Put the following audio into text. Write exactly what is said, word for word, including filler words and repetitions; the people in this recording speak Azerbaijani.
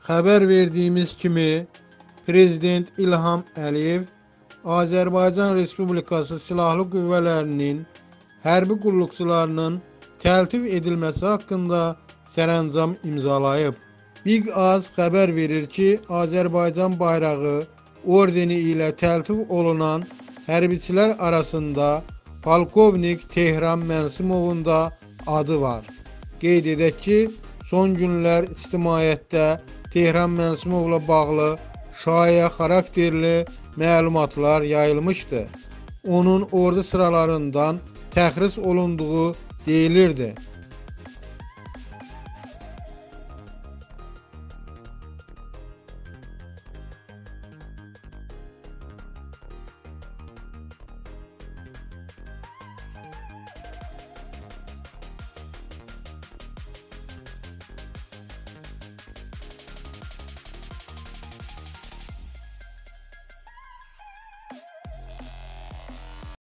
Xəbər verdiyimiz kimi, Prezident İlham Əliyev Azərbaycan Respublikası Silahlı Qüvvələrinin hərbi qulluqçularının təltif edilməsi haqqında sərəncam imzalayıb. Big-Az xəbər verir ki, Azərbaycan bayrağı ordeni ilə təltif olunan hərbiçilər arasında Polkovnik Tehran Mənsimovun da adı var. Qeyd edək ki, son günlər ictimaiyyətdə Tehran Mənsimovla bağlı şayə xarakterli məlumatlar yayılmışdı. Onun ordu sıralarından təxris olunduğu deyilirdi.